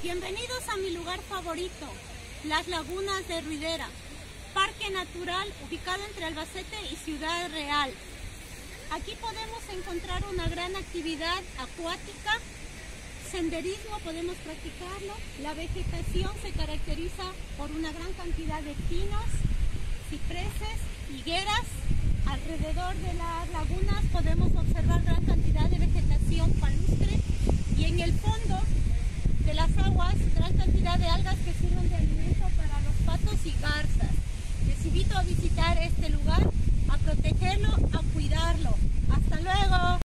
Bienvenidos a mi lugar favorito, las Lagunas de Ruidera, parque natural ubicado entre Albacete y Ciudad Real. Aquí podemos encontrar una gran actividad acuática, senderismo podemos practicarlo. La vegetación se caracteriza por una gran cantidad de pinos, cipreses, higueras. Alrededor de las lagunas podemos observar gran cantidad de vegetación palustre y en el fondo de las aguas gran cantidad de algas que sirven de alimento para los patos y garzas. Les invito a visitar este lugar, a protegerlo, a cuidarlo. ¡Hasta luego!